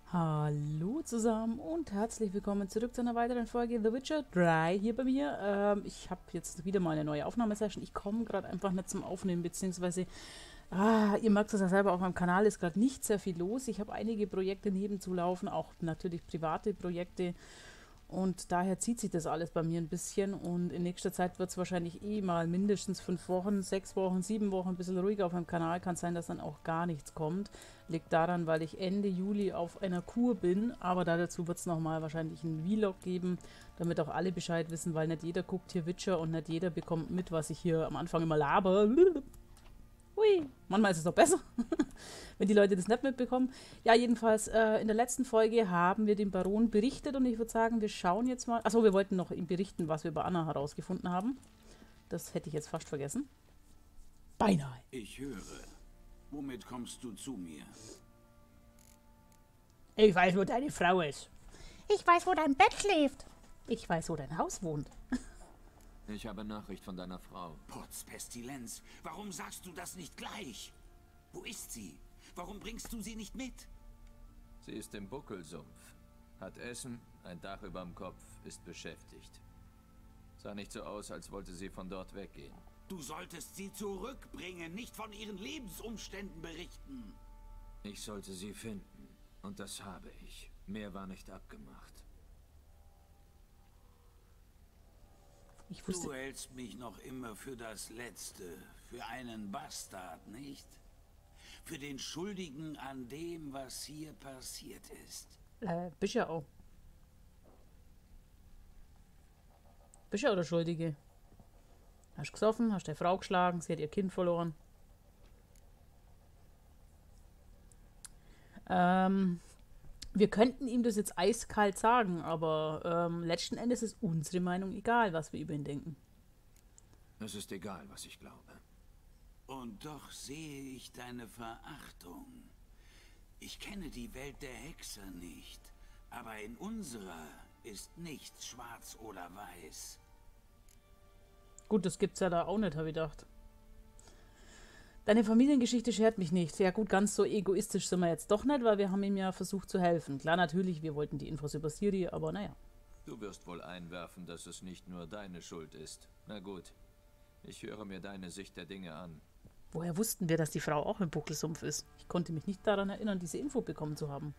Hallo zusammen und herzlich willkommen zurück zu einer weiteren Folge The Witcher 3 hier bei mir. Ich habe jetzt wieder mal eine neue Aufnahmesession. Ich komme gerade einfach nicht zum Aufnehmen, beziehungsweise, ihr merkt es ja selber, auf meinem Kanal ist gerade nicht sehr viel los. Ich habe einige Projekte nebenzulaufen, auch natürlich private Projekte. Und daher zieht sich das alles bei mir ein bisschen. Und in nächster Zeit wird es wahrscheinlich eh mal mindestens 5 Wochen, 6 Wochen, 7 Wochen ein bisschen ruhiger auf meinem Kanal. Kann sein, dass dann auch gar nichts kommt. Liegt daran, weil ich Ende Juli auf einer Kur bin. Aber dazu wird es nochmal wahrscheinlich einen Vlog geben, damit auch alle Bescheid wissen, weil nicht jeder guckt hier Witcher und nicht jeder bekommt mit, was ich hier am Anfang immer laber. Hui, manchmal ist es noch besser, wenn die Leute das nicht mitbekommen. Ja, jedenfalls, in der letzten Folge haben wir dem Baron berichtet und ich würde sagen, wir schauen jetzt mal. Achso, wir wollten noch ihm berichten, was wir bei Anna herausgefunden haben. Das hätte ich jetzt fast vergessen. Beinahe. Ich höre. Womit kommst du zu mir? Ich weiß, wo deine Frau ist. Ich weiß, wo dein Bett schläft. Ich weiß, wo dein Haus wohnt. Ich habe Nachricht von deiner Frau. Potz Pestilenz, warum sagst du das nicht gleich? Wo ist sie? Warum bringst du sie nicht mit? Sie ist im Buckelsumpf. Hat Essen, ein Dach überm Kopf, ist beschäftigt. Sah nicht so aus, als wollte sie von dort weggehen. Du solltest sie zurückbringen, nicht von ihren Lebensumständen berichten. Ich sollte sie finden. Und das habe ich. Mehr war nicht abgemacht. Ich Du wusste. hältst mich noch immer für das Letzte, für einen Bastard, nicht? Für den Schuldigen an dem, was hier passiert ist. Bist ja auch. Bist ja auch der Schuldige. Hast gesoffen, hast deine Frau geschlagen, sie hat ihr Kind verloren. Wir könnten ihm das jetzt eiskalt sagen, aber letzten Endes ist unsere Meinung egal, was wir über ihn denken. Es ist egal, was ich glaube. Und doch sehe ich deine Verachtung. Ich kenne die Welt der Hexer nicht, aber in unserer ist nichts schwarz oder weiß. Gut, das gibt's ja da auch nicht, habe ich gedacht. Deine Familiengeschichte schert mich nicht. Ja gut, ganz so egoistisch sind wir jetzt doch nicht, weil wir haben ihm ja versucht zu helfen. Klar, natürlich, wir wollten die Infos über Siri, aber naja. Du wirst wohl einwerfen, dass es nicht nur deine Schuld ist. Na gut, ich höre mir deine Sicht der Dinge an. Woher wussten wir, dass die Frau auch im Buckelsumpf ist? Ich konnte mich nicht daran erinnern, diese Info bekommen zu haben.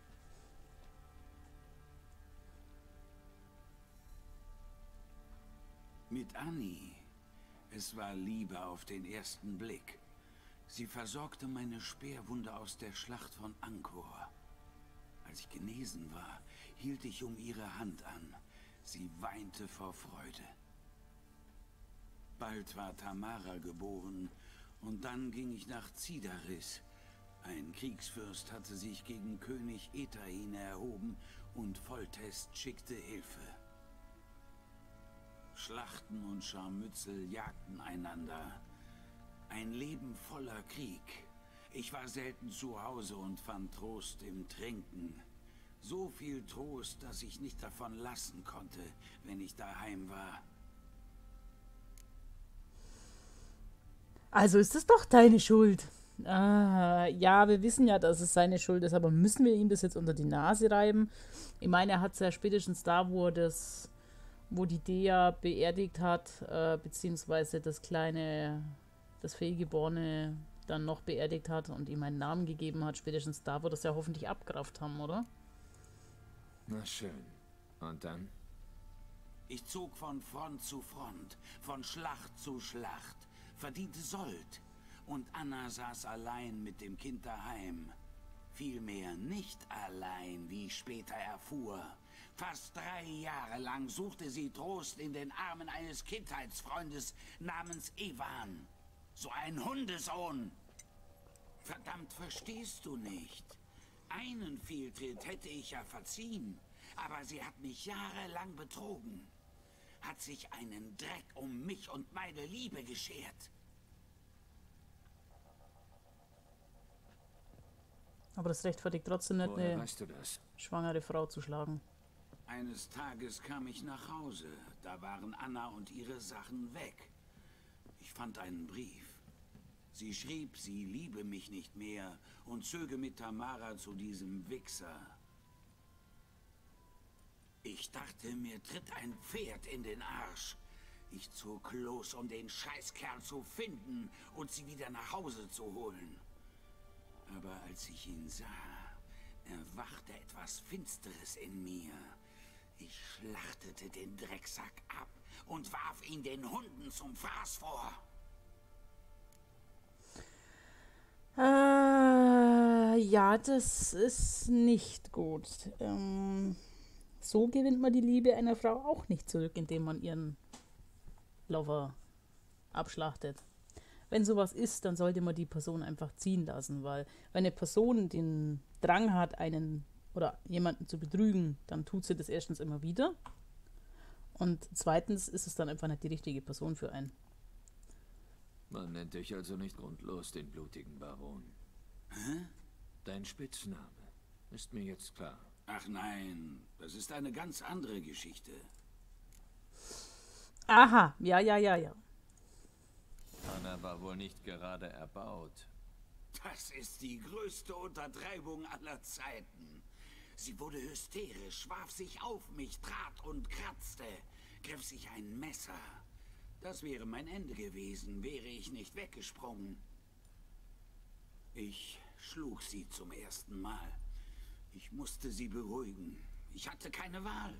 Mit Annie. Es war Liebe auf den ersten Blick. Sie versorgte meine Speerwunde aus der Schlacht von Angkor. Als ich genesen war, hielt ich um ihre Hand an. Sie weinte vor Freude. Bald war Tamara geboren und dann ging ich nach Zidaris. Ein Kriegsfürst hatte sich gegen König Etain erhoben und Foltest schickte Hilfe. Schlachten und Scharmützel jagten einander. Ein Leben voller Krieg. Ich war selten zu Hause und fand Trost im Trinken. So viel Trost, dass ich nicht davon lassen konnte, wenn ich daheim war. Also ist es doch deine Schuld. Ja, wir wissen ja, dass es seine Schuld ist, aber müssen wir ihm das jetzt unter die Nase reiben? Ich meine, er hat es ja spätestens da, wo die Dea beerdigt hat, beziehungsweise das Fehlgeborene dann noch beerdigt hat und ihm einen Namen gegeben hat, spätestens da wird es ja hoffentlich abgerafft haben, oder? Na schön. Und dann? Ich zog von Front zu Front, von Schlacht zu Schlacht, verdiente Sold. Und Anna saß allein mit dem Kind daheim. Vielmehr nicht allein, wie ich später erfuhr. Fast 3 Jahre lang suchte sie Trost in den Armen eines Kindheitsfreundes namens Ivan. So ein Hundesohn. Verdammt, verstehst du nicht? Einen Fehltritt hätte ich ja verziehen, aber sie hat mich jahrelang betrogen. Hat sich einen Dreck um mich und meine Liebe geschert. Aber das rechtfertigt trotzdem nicht, Woher eine weißt du das? schwangere Frau zu schlagen. Eines Tages kam ich nach Hause. Da waren Anna und ihre Sachen weg. Ich fand einen Brief. Sie schrieb, sie liebe mich nicht mehr und zöge mit Tamara zu diesem Wichser. Ich dachte, mir tritt ein Pferd in den Arsch. Ich zog los, um den Scheißkerl zu finden und sie wieder nach Hause zu holen. Aber als ich ihn sah, erwachte etwas Finsteres in mir. Ich schlachtete den Drecksack ab und warf ihn den Hunden zum Fraß vor. Ja, das ist nicht gut. So gewinnt man die Liebe einer Frau auch nicht zurück, indem man ihren Lover abschlachtet. Wenn sowas ist, dann sollte man die Person einfach ziehen lassen, weil wenn eine Person den Drang hat, einen oder jemanden zu betrügen, dann tut sie das erstens immer wieder und zweitens ist es dann einfach nicht die richtige Person für einen. Man nennt dich also nicht grundlos den blutigen Baron. Hä? Dein Spitzname ist mir jetzt klar. Ach nein, das ist eine ganz andere Geschichte. Aha, ja. Anna war wohl nicht gerade erbaut. Das ist die größte Untertreibung aller Zeiten. Sie wurde hysterisch, warf sich auf mich, trat und kratzte, griff sich ein Messer. Das wäre mein Ende gewesen, wäre ich nicht weggesprungen. Ich schlug sie zum ersten Mal. Ich musste sie beruhigen. Ich hatte keine Wahl.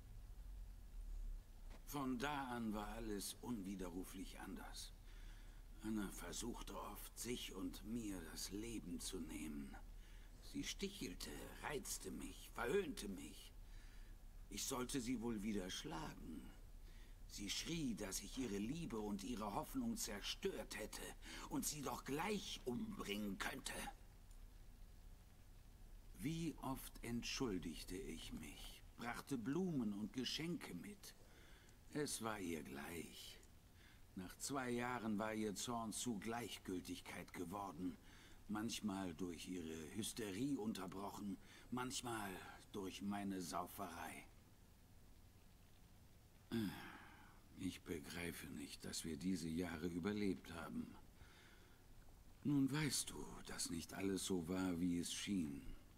Von da an war alles unwiderruflich anders. Anna versuchte oft, sich und mir das Leben zu nehmen. Sie stichelte, reizte mich, verhöhnte mich. Ich sollte sie wohl wieder schlagen. Sie schrie, dass ich ihre Liebe und ihre Hoffnung zerstört hätte und sie doch gleich umbringen könnte. Wie oft entschuldigte ich mich, brachte Blumen und Geschenke mit. Es war ihr gleich. Nach 2 Jahren war ihr Zorn zu Gleichgültigkeit geworden. Manchmal durch ihre Hysterie unterbrochen, manchmal durch meine Sauferei. Ich begreife nicht, dass wir diese Jahre überlebt haben. Nun weißt du, dass nicht alles so war, wie es schien.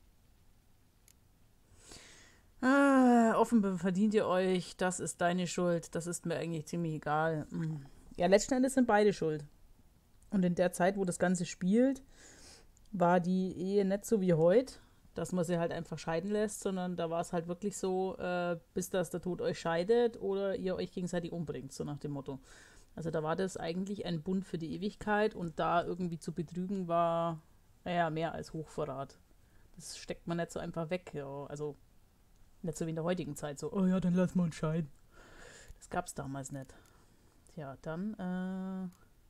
Offenbar verdient ihr euch, das ist deine Schuld, das ist mir eigentlich ziemlich egal. Ja, letzten Endes sind beide schuld. Und in der Zeit, wo das Ganze spielt, war die Ehe nicht so wie heute, dass man sie halt einfach scheiden lässt, sondern da war es halt wirklich so, bis dass der Tod euch scheidet oder ihr euch gegenseitig umbringt, so nach dem Motto. Also da war das eigentlich ein Bund für die Ewigkeit und da irgendwie zu betrügen war, naja, mehr als Hochverrat. Das steckt man nicht so einfach weg, ja. Also nicht so wie in der heutigen Zeit, so, oh ja, dann lass mal uns scheiden. Das gab's damals nicht. Tja, dann,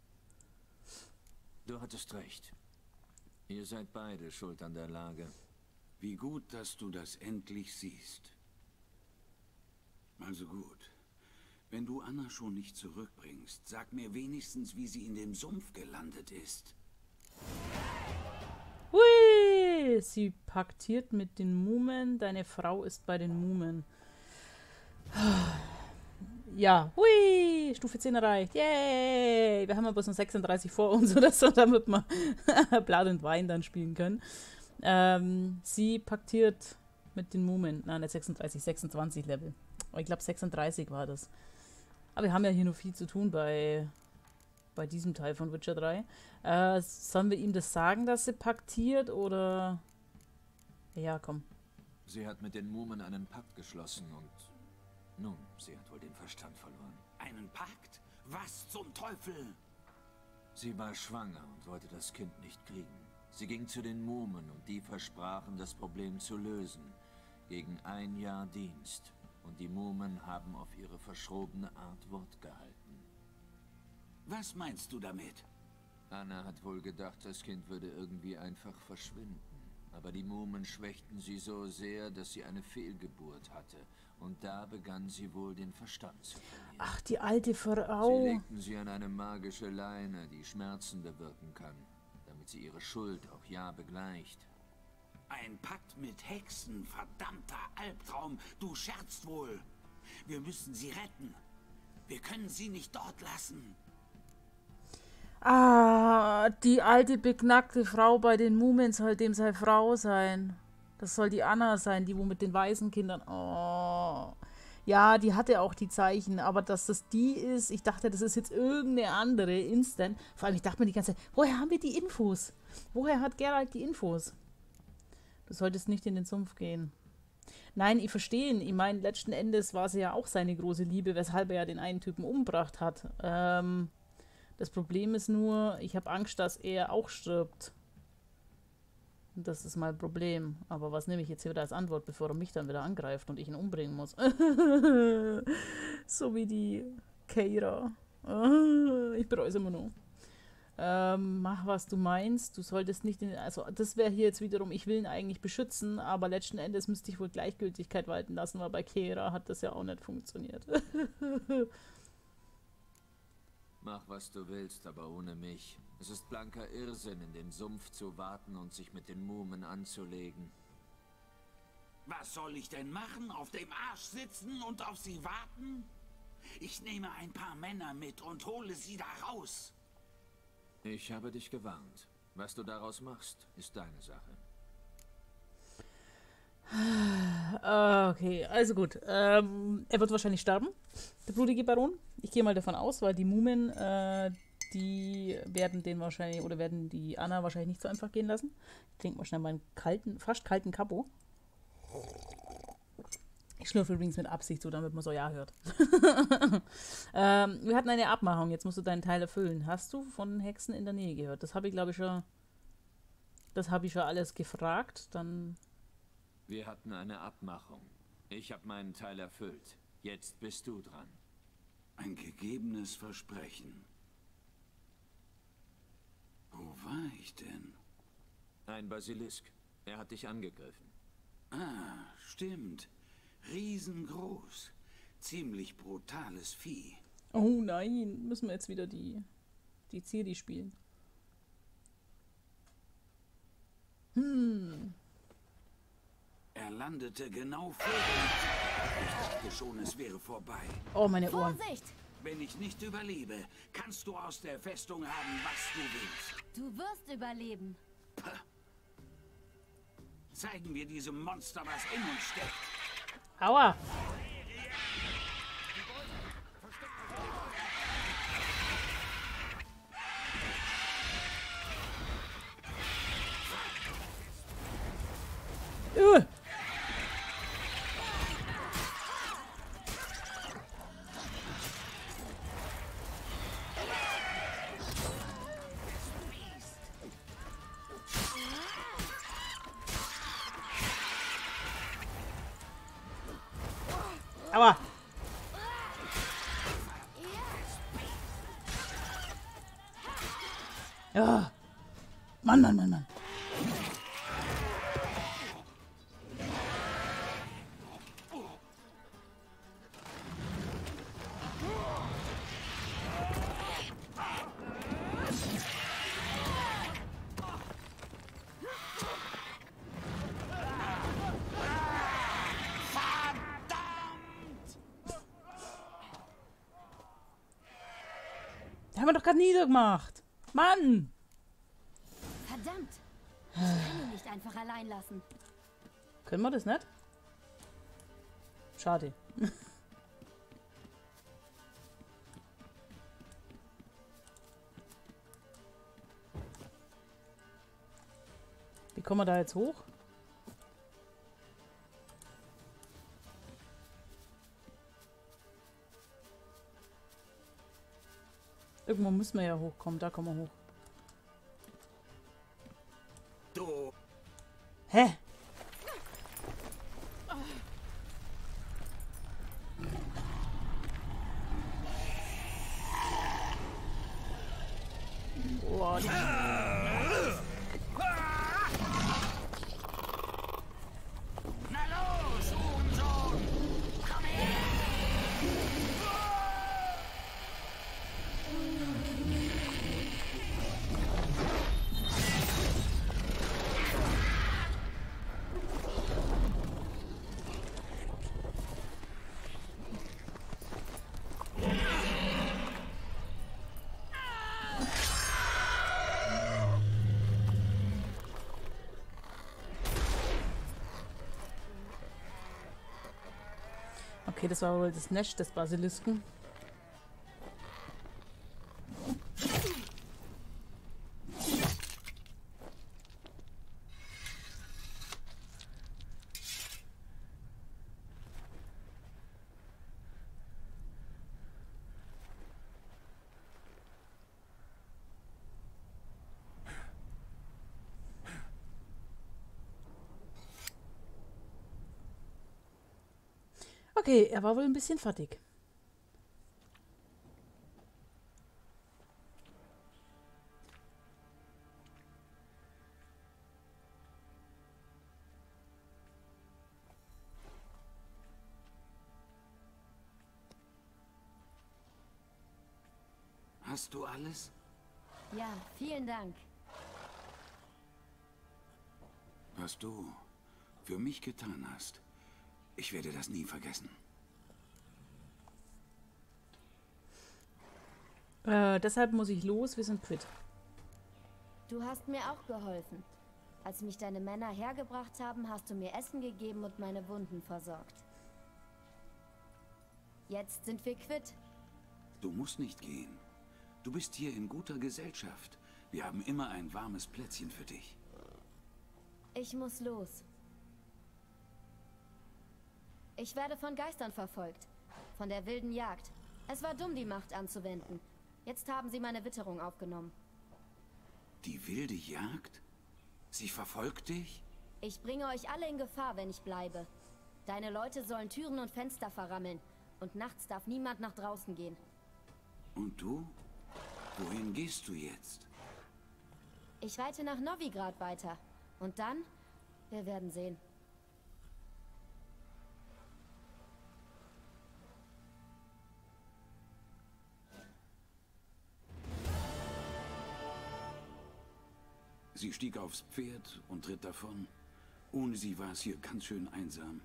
Du hattest recht. Ihr seid beide schuld an der Lage. Wie gut, dass du das endlich siehst. Also gut. Wenn du Anna schon nicht zurückbringst, sag mir wenigstens, wie sie in dem Sumpf gelandet ist. hui, sie paktiert mit den Mumen, deine Frau ist bei den Mumen. Ja, hui, Stufe 10 erreicht, yay, wir haben aber so 36 vor uns oder so, damit wir Blood and Wine dann spielen können. Sie paktiert mit den Mumen, nein, nicht 36, 26 Level. Aber ich glaube 36 war das. Aber wir haben ja hier noch viel zu tun bei diesem Teil von Witcher 3. Sollen wir ihm das sagen, dass sie paktiert, oder? Ja, komm. Sie hat mit den Mumen einen Pakt geschlossen und... Nun, sie hat wohl den Verstand verloren. Einen Pakt? Was zum Teufel? Sie war schwanger und wollte das Kind nicht kriegen. Sie ging zu den Mumen und die versprachen, das Problem zu lösen. Gegen 1 Jahr Dienst. Und die Mumen haben auf ihre verschrobene Art Wort gehalten. Was meinst du damit? Anna hat wohl gedacht, das Kind würde irgendwie einfach verschwinden. Aber die Mumen schwächten sie so sehr, dass sie eine Fehlgeburt hatte. Und da begann sie wohl den Verstand zu verlieren. Ach, die alte Frau. Sie legten sie an eine magische Leine, die Schmerzen bewirken kann, damit sie ihre Schuld auch ja begleicht. Ein Pakt mit Hexen, verdammter Albtraum. Du scherzt wohl. Wir müssen sie retten. Wir können sie nicht dort lassen. Ah, die alte beknackte Frau bei den Mumen soll dem seine Frau sein. Das soll die Anna sein, die wo mit den Waisenkindern. Oh. Ja, die hatte auch die Zeichen, aber dass das die ist, ich dachte, das ist jetzt irgendeine andere Instant. Vor allem, ich dachte mir die ganze Zeit, woher haben wir die Infos? Woher hat Geralt die Infos? Du solltest nicht in den Sumpf gehen. Nein, ich verstehe ihn. Ich meine, letzten Endes war sie ja auch seine große Liebe, weshalb er ja den einen Typen umgebracht hat. Das Problem ist nur, ich habe Angst, dass er auch stirbt. Und das ist mein Problem. Aber was nehme ich jetzt hier wieder als Antwort, bevor er mich dann wieder angreift und ich ihn umbringen muss? So wie die Keira. Ich bereue es immer noch. Mach, was du meinst. Du solltest nicht in... Also, das wäre hier jetzt wiederum, ich will ihn eigentlich beschützen, aber letzten Endes müsste ich wohl Gleichgültigkeit walten lassen, weil bei Keira hat das ja auch nicht funktioniert. Mach, was du willst, aber ohne mich. Es ist blanker Irrsinn, in dem Sumpf zu warten und sich mit den Mumen anzulegen. Was soll ich denn machen? Auf dem Arsch sitzen und auf sie warten? Ich nehme ein paar Männer mit und hole sie da raus. Ich habe dich gewarnt. Was du daraus machst, ist deine Sache. Okay, also gut. Er wird wahrscheinlich sterben, der blutige Baron. Ich gehe mal davon aus, weil die Mumen, die werden den wahrscheinlich, oder werden die Anna wahrscheinlich nicht so einfach gehen lassen. Ich trinke mal schnell meinen fast kalten Capo. Ich schlürfe übrigens mit Absicht so, damit man so ja hört. Wir hatten eine Abmachung, jetzt musst du deinen Teil erfüllen. Hast du von Hexen in der Nähe gehört? Das habe ich, glaube ich, schon. Das habe ich schon alles gefragt. Dann. Wir hatten eine Abmachung. Ich habe meinen Teil erfüllt. Jetzt bist du dran. Ein gegebenes Versprechen. Wo war ich denn? Ein Basilisk. Er hat dich angegriffen. Ah, stimmt. Riesengroß. Ziemlich brutales Vieh. Oh nein, müssen wir jetzt wieder die Ciri spielen. Er landete genau vor uns. Ich dachte schon, es wäre vorbei. Oh, meine Ohren. Vorsicht! Wenn ich nicht überlebe, kannst du aus der Festung haben, was du willst. Du wirst überleben. Zeigen wir diesem Monster, was in uns steckt. Aua! Aua! Ja! Mann, Mann, Mann, Mann! Den haben wir doch gerade niedergemacht. Mann! Verdammt! Ich kann ihn nicht einfach allein lassen. Können wir das nicht? Schade. Wie kommen wir da jetzt hoch? Irgendwo müssen wir ja hochkommen. Da kommen wir hoch. Du. Hä? Boah, die Na los, Hurensohn! Komm her! Okay, das war wohl das Nest des Basilisken. Okay, er war wohl ein bisschen fertig. Hast du alles? Ja, vielen Dank. Was du für mich getan hast, ich werde das nie vergessen. Deshalb muss ich los, wir sind quitt. Du hast mir auch geholfen. Als mich deine Männer hergebracht haben, hast du mir Essen gegeben und meine Wunden versorgt. Jetzt sind wir quitt. Du musst nicht gehen. Du bist hier in guter Gesellschaft. Wir haben immer ein warmes Plätzchen für dich. Ich muss los. Ich werde von Geistern verfolgt. Von der wilden Jagd. Es war dumm, die Macht anzuwenden. Jetzt haben sie meine Witterung aufgenommen. Die wilde Jagd? Sie verfolgt dich? Ich bringe euch alle in Gefahr, wenn ich bleibe. Deine Leute sollen Türen und Fenster verrammeln. Und nachts darf niemand nach draußen gehen. Und du? Wohin gehst du jetzt? Ich reite nach Novigrad weiter. Und dann? Wir werden sehen. Sie stieg aufs Pferd und ritt davon. Ohne sie war es hier ganz schön einsam.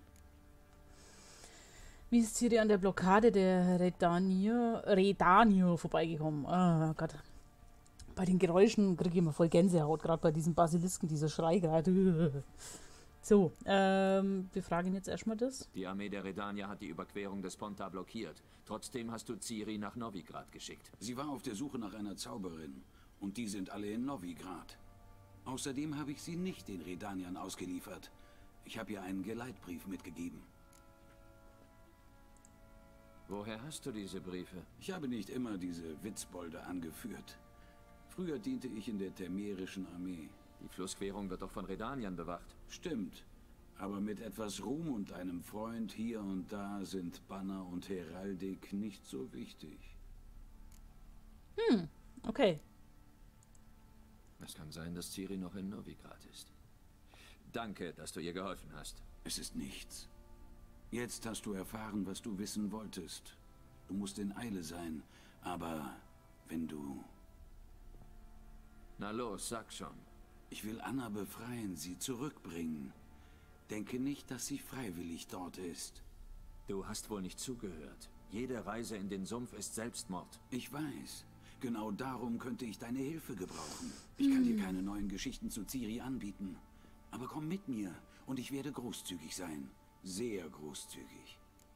Wie ist Ciri an der Blockade der Redanier vorbeigekommen? Oh Gott. Bei den Geräuschen kriege ich immer voll Gänsehaut, gerade bei diesem Basilisken, dieser Schrei gerade. So, wir fragen jetzt erstmal das. Die Armee der Redanier hat die Überquerung des Pontar blockiert. Trotzdem hast du Ciri nach Novigrad geschickt. Sie war auf der Suche nach einer Zauberin. Und die sind alle in Novigrad. Außerdem habe ich sie nicht den Redaniern ausgeliefert. Ich habe ihr einen Geleitbrief mitgegeben. Woher hast du diese Briefe? Ich habe nicht immer diese Witzbolde angeführt. Früher diente ich in der Temerischen Armee. Die Flussquerung wird doch von Redaniern bewacht. Stimmt. Aber mit etwas Ruhm und einem Freund hier und da sind Banner und Heraldik nicht so wichtig. Okay. Es kann sein, dass Ciri noch in Novigrad ist. Danke, dass du ihr geholfen hast. Es ist nichts. Jetzt hast du erfahren, was du wissen wolltest. Du musst in Eile sein, aber wenn du... Na los, sag schon. Ich will Anna befreien, sie zurückbringen. Denke nicht, dass sie freiwillig dort ist. Du hast wohl nicht zugehört. Jede Reise in den Sumpf ist Selbstmord. Ich weiß. Genau darum könnte ich deine Hilfe gebrauchen. Ich kann dir keine neuen Geschichten zu Ciri anbieten. Aber komm mit mir und ich werde großzügig sein. Sehr großzügig.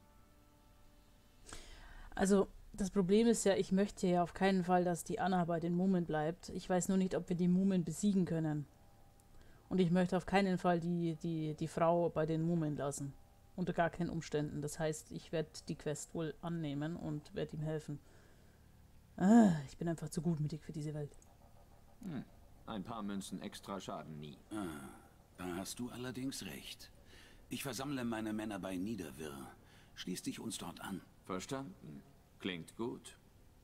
Also, das Problem ist ja, ich möchte ja auf keinen Fall, dass die Anna bei den Mumen bleibt. Ich weiß nur nicht, ob wir die Mumen besiegen können. Und ich möchte auf keinen Fall die Frau bei den Mumen lassen. Unter gar keinen Umständen. Das heißt, ich werde die Quest wohl annehmen und werde ihm helfen. Ich bin einfach zu gutmütig für diese Welt. Ein paar Münzen extra schaden nie. Da hast du allerdings recht. Ich versammle meine Männer bei Niederwirr. Schließ dich uns dort an. Verstanden. Klingt gut.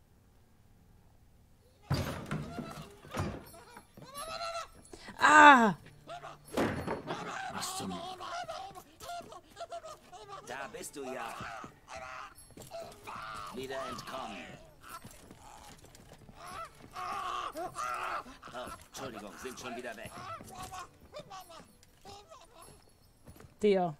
Ah! Was zum... Da bist du ja. Wieder entkommen. Oh, Entschuldigung, sind schon wieder weg. Der.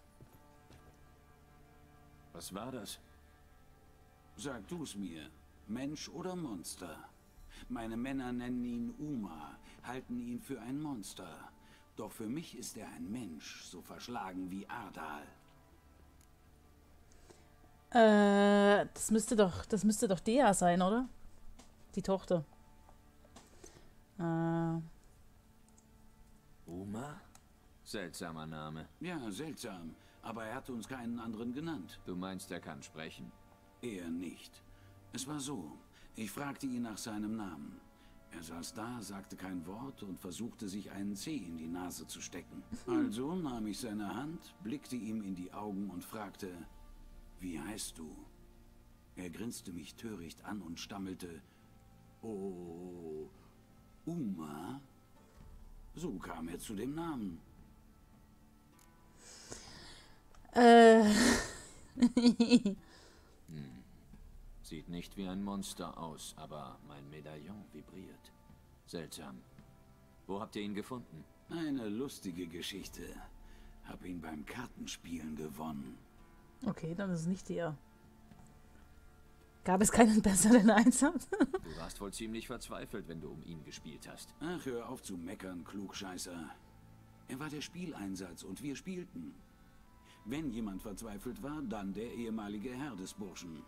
Was war das? Sag du's mir. Mensch oder Monster? Meine Männer nennen ihn Uma, halten ihn für ein Monster. Doch für mich ist er ein Mensch, so verschlagen wie Ardal. Das müsste doch Dea sein, oder? Die Tochter. Uma? Seltsamer Name. Ja, seltsam. Aber er hat uns keinen anderen genannt. Du meinst, er kann sprechen? Er nicht. Es war so. Ich fragte ihn nach seinem Namen. Er saß da, sagte kein Wort und versuchte, sich einen Zeh in die Nase zu stecken. Also nahm ich seine Hand, blickte ihm in die Augen und fragte, wie heißt du? Er grinste mich töricht an und stammelte, oh, Uma? So kam er zu dem Namen. Sieht nicht wie ein Monster aus, aber mein Medaillon vibriert. Seltsam. Wo habt ihr ihn gefunden? Eine lustige Geschichte. Hab ihn beim Kartenspielen gewonnen. Okay, dann ist es nicht Dea. Gab es keinen besseren Einsatz? Du warst wohl ziemlich verzweifelt, wenn du um ihn gespielt hast. Ach, hör auf zu meckern, Klugscheißer. Er war der Spieleinsatz und wir spielten. Wenn jemand verzweifelt war, dann der ehemalige Herr des Burschen.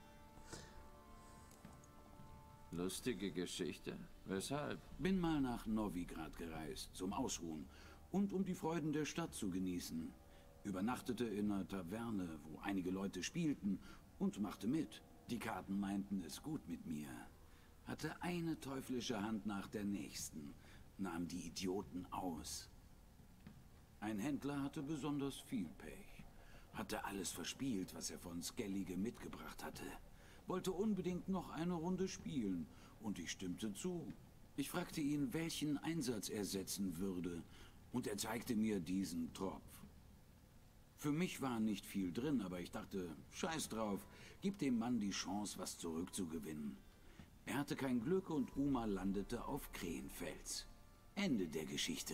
Lustige Geschichte. Weshalb? Bin mal nach Novigrad gereist, zum Ausruhen und um die Freuden der Stadt zu genießen. Übernachtete in einer Taverne, wo einige Leute spielten und machte mit. Die Karten meinten es gut mit mir. Hatte eine teuflische Hand nach der nächsten, nahm die Idioten aus. Ein Händler hatte besonders viel Pech. Hatte alles verspielt, was er von Skellige mitgebracht hatte. Wollte unbedingt noch eine Runde spielen und ich stimmte zu. Ich fragte ihn, welchen Einsatz er setzen würde und er zeigte mir diesen Tropf. Für mich war nicht viel drin, aber ich dachte, scheiß drauf, gib dem Mann die Chance, was zurückzugewinnen. Er hatte kein Glück und Uma landete auf Krähenfels. Ende der Geschichte.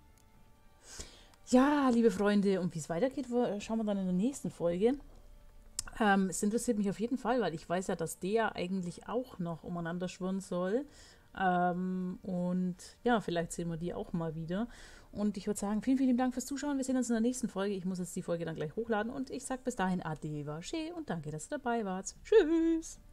Ja, liebe Freunde, und wie es weitergeht, schauen wir dann in der nächsten Folge. Es interessiert mich auf jeden Fall, weil ich weiß ja, dass der eigentlich auch noch umeinander schwirren soll. Und ja, vielleicht sehen wir die auch mal wieder. Und ich würde sagen, vielen, vielen Dank fürs Zuschauen. Wir sehen uns in der nächsten Folge. Ich muss jetzt die Folge dann gleich hochladen. Und ich sage bis dahin Ade, Wasche und danke, dass ihr dabei wart. Tschüss!